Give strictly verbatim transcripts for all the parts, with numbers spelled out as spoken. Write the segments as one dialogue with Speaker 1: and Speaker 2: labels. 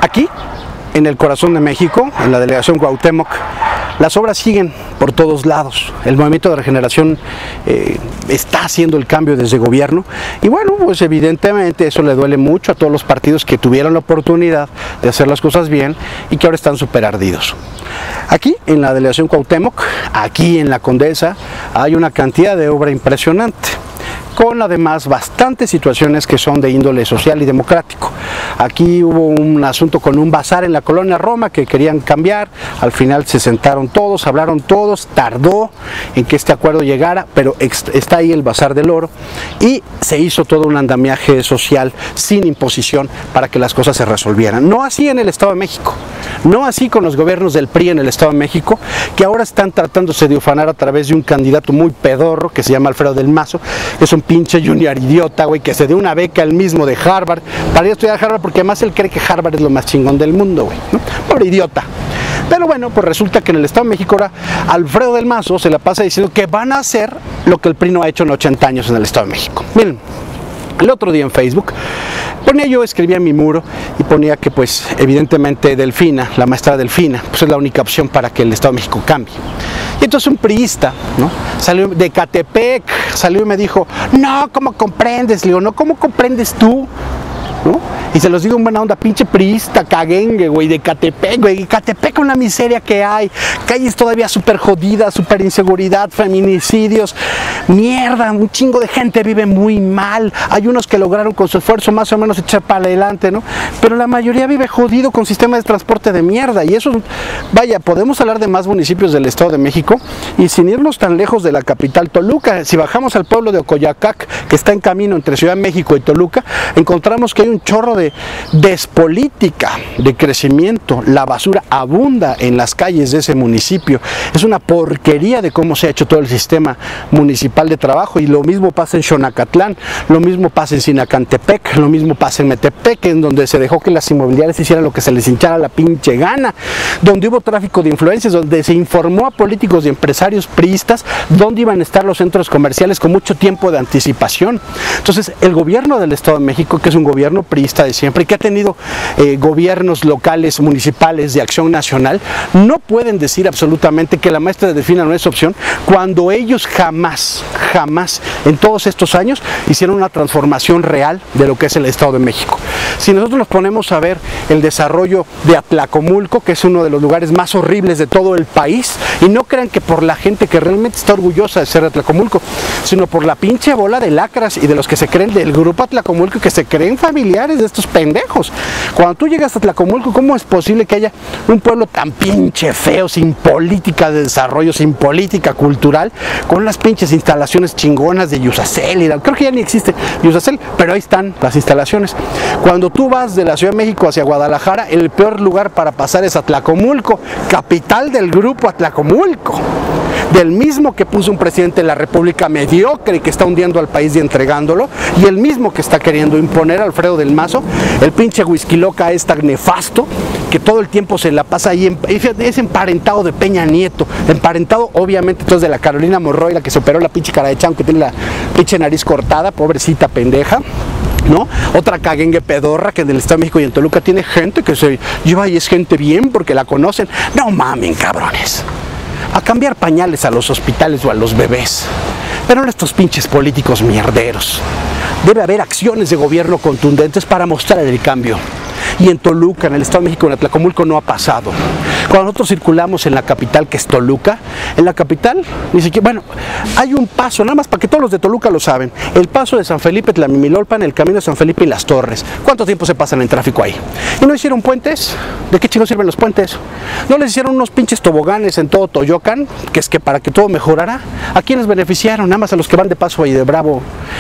Speaker 1: Aquí, en el corazón de México, en la delegación Cuauhtémoc, las obras siguen por todos lados. El Movimiento de Regeneración eh, está haciendo el cambio desde gobierno y bueno, pues evidentemente eso le duele mucho a todos los partidos que tuvieron la oportunidad de hacer las cosas bien y que ahora están súper ardidos. Aquí en la delegación Cuauhtémoc, aquí en la Condesa, hay una cantidad de obra impresionante, con además bastantes situaciones que son de índole social y democrático. Aquí hubo un asunto con un bazar en la colonia Roma que querían cambiar, al final se sentaron todos, hablaron todos, tardó en que este acuerdo llegara, pero está ahí el bazar del oro y se hizo todo un andamiaje social sin imposición para que las cosas se resolvieran. No así en el Estado de México, no así con los gobiernos del P R I en el Estado de México, que ahora están tratándose de ufanar a través de un candidato muy pedorro que se llama Alfredo del Mazo, que es un pinche junior idiota, güey, que se dio una beca él mismo de Harvard para ir a estudiar a Harvard porque además él cree que Harvard es lo más chingón del mundo, güey, ¿no? Pobre idiota. Pero bueno, pues resulta que en el Estado de México ahora Alfredo del Mazo se la pasa diciendo que van a hacer lo que el P R I no ha hecho en ochenta años en el Estado de México. Miren, el otro día en Facebook ponía yo, escribía en mi muro y ponía que pues evidentemente Delfina, la maestra Delfina, pues es la única opción para que el Estado de México cambie. Y entonces un priista, ¿no?, salió de Ecatepec, salió y me dijo, no, ¿cómo comprendes? Le digo, no, ¿cómo comprendes tú? ¿No? Y se los digo en buena onda, pinche priista, caguengue, güey, de Ecatepec, güey, Ecatepec con la miseria que hay, calles todavía súper jodidas, súper inseguridad, feminicidios, mierda, un chingo de gente vive muy mal, hay unos que lograron con su esfuerzo más o menos echar para adelante, ¿no? Pero la mayoría vive jodido con sistema de transporte de mierda, y eso, vaya, podemos hablar de más municipios del Estado de México, y sin irnos tan lejos de la capital Toluca, si bajamos al pueblo de Ocoyacac, que está en camino entre Ciudad de México y Toluca, encontramos que hay un chorro de despolítica, de crecimiento, la basura abunda en las calles de ese municipio, es una porquería de cómo se ha hecho todo el sistema municipal de trabajo, y lo mismo pasa en Xonacatlán, lo mismo pasa en Sinacantepec, lo mismo pasa en Metepec, en donde se dejó que las inmobiliarias hicieran lo que se les hinchara la pinche gana, donde hubo tráfico de influencias, donde se informó a políticos y empresarios priistas dónde iban a estar los centros comerciales con mucho tiempo de anticipación. Entonces el gobierno del Estado de México, que es un gobierno priista de siempre, que ha tenido eh, gobiernos locales, municipales de acción nacional, no pueden decir absolutamente que la maestra de Delfina no es opción, cuando ellos jamás, jamás, en todos estos años, hicieron una transformación real de lo que es el Estado de México. Si nosotros nos ponemos a ver el desarrollo de Atlacomulco, que es uno de los lugares más horribles de todo el país, y no crean que por la gente que realmente está orgullosa de ser de Atlacomulco, sino por la pinche bola de lacras y de los que se creen del grupo Atlacomulco, que se creen familiares de estos pendejos. Cuando tú llegas a Atlacomulco, ¿cómo es posible que haya un pueblo tan pinche feo, sin política de desarrollo, sin política cultural, con las pinches instalaciones chingonas de Yusacel? Y la, creo que ya ni existe Yusacel, pero ahí están las instalaciones. Cuando tú vas de la Ciudad de México hacia Guadalajara, el peor lugar para pasar es Atlacomulco, capital del grupo Atlacomulco, del mismo que puso un presidente de la República mediocre y que está hundiendo al país y entregándolo, y el mismo que está queriendo imponer a Alfredo del Mazo, el pinche whisky loca es tan nefasto que todo el tiempo se la pasa ahí, en, es emparentado de Peña Nieto, emparentado obviamente entonces de la Carolina Monroy, la que se operó la pinche cara de chango, que tiene la pinche nariz cortada, pobrecita pendeja, ¿no? Otra caguengue pedorra que en el Estado de México y en Toluca tiene gente que se lleva y es gente bien porque la conocen. No mamen, cabrones, a cambiar pañales a los hospitales o a los bebés, pero no estos pinches políticos mierderos. Debe haber acciones de gobierno contundentes para mostrar el cambio. Y en Toluca, en el Estado de México, en Atlacomulco, no ha pasado. Cuando nosotros circulamos en la capital, que es Toluca, en la capital, ni siquiera, bueno, hay un paso, nada más para que todos los de Toluca lo saben, el paso de San Felipe, Tlamimilolpan, el camino de San Felipe y Las Torres. ¿Cuánto tiempo se pasan en tráfico ahí? ¿Y no hicieron puentes? ¿De qué chingos sirven los puentes? ¿No les hicieron unos pinches toboganes en todo Toyocan, que es que para que todo mejorara? ¿A quiénes beneficiaron? Nada más a los que van de paso ahí de Bravo.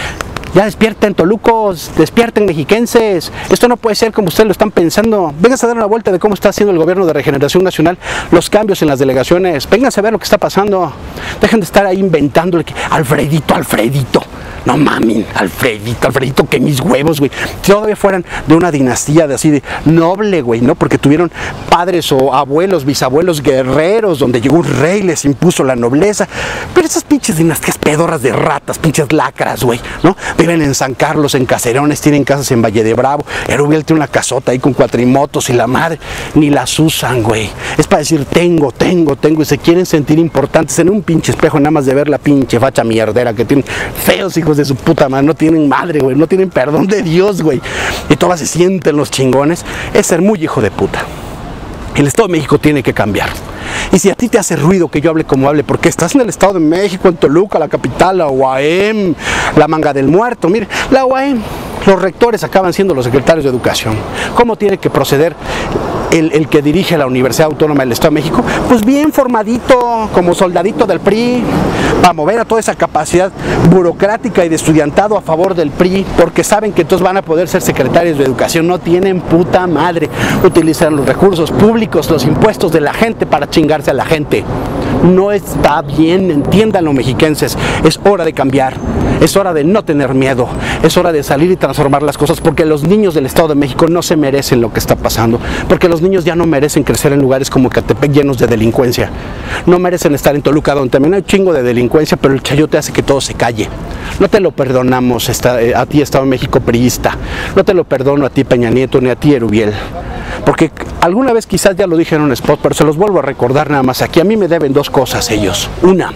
Speaker 1: Ya despierten, tolucos, despierten, mexiquenses. Esto no puede ser como ustedes lo están pensando. Vénganse a dar una vuelta de cómo está haciendo el gobierno de Regeneración Nacional los cambios en las delegaciones. Vénganse a ver lo que está pasando. Dejen de estar ahí inventándole que Alfredito, Alfredito. No mamen, Alfredito, Alfredito, que mis huevos, güey. Si todavía fueran de una dinastía de así de noble, güey, ¿no? Porque tuvieron padres o abuelos, bisabuelos guerreros, donde llegó un rey, les impuso la nobleza. Pero esas pinches dinastías pedorras de ratas, pinches lacras, güey, ¿no? Viven en San Carlos, en Caserones, tienen casas en Valle de Bravo. Erubiel tiene una casota ahí con cuatrimotos y la madre. Ni las usan, güey. Es para decir tengo, tengo, tengo, y se quieren sentir importantes en un pinche espejo, nada más de ver la pinche facha mierdera que tienen. Feos hijos de su puta madre, no tienen madre, güey, no tienen perdón de Dios, güey. Y todas se sienten los chingones. Es ser muy hijo de puta. El Estado de México tiene que cambiar. Y si a ti te hace ruido que yo hable como hable, porque estás en el Estado de México, en Toluca, la capital, la U A M, la Manga del Muerto, mire, la U A M, los rectores acaban siendo los secretarios de Educación. ¿Cómo tiene que proceder el, el que dirige la Universidad Autónoma del Estado de México? Pues bien formadito, como soldadito del P R I, para mover a toda esa capacidad burocrática y de estudiantado a favor del P R I, porque saben que entonces van a poder ser secretarios de Educación. No tienen puta madre. Utilizan los recursos públicos, los impuestos de la gente para chingarse a la gente. No está bien, entiéndanlo, mexiquenses. Es hora de cambiar, es hora de no tener miedo, es hora de salir y transformar las cosas, porque los niños del Estado de México no se merecen lo que está pasando, porque los niños ya no merecen crecer en lugares como Ecatepec llenos de delincuencia, no merecen estar en Toluca, donde también hay un chingo de delincuencia, pero el chayote hace que todo se calle. No te lo perdonamos esta, a ti, Estado de México priista, no te lo perdono a ti, Peña Nieto, ni a ti, Erubiel. Porque alguna vez quizás ya lo dije en un spot, pero se los vuelvo a recordar nada más aquí. A mí me deben dos cosas ellos. Una,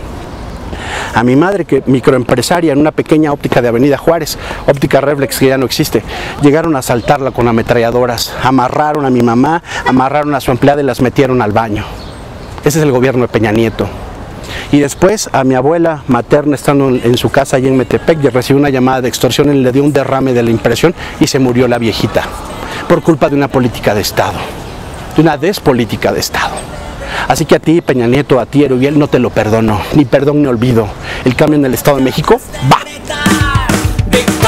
Speaker 1: a mi madre, que microempresaria en una pequeña óptica de Avenida Juárez, óptica Reflex, que ya no existe, llegaron a asaltarla con ametralladoras, amarraron a mi mamá, amarraron a su empleada y las metieron al baño. Ese es el gobierno de Peña Nieto. Y después a mi abuela materna, estando en su casa allí en Metepec, recibió una llamada de extorsión y le dio un derrame de la impresión y se murió la viejita, por culpa de una política de Estado, de una despolítica de Estado. Así que a ti, Peña Nieto, a ti, Erubiel, no te lo perdono, ni perdón ni olvido. El cambio en el Estado de México va.